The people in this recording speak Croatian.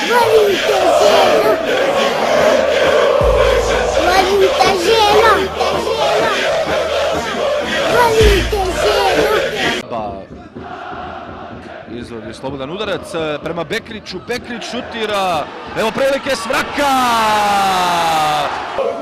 Valite žena! Valite žena! Valite žena! Izvodi slobodan udarac prema Bekriću, Bekrić šutira, evo prilike s vraka!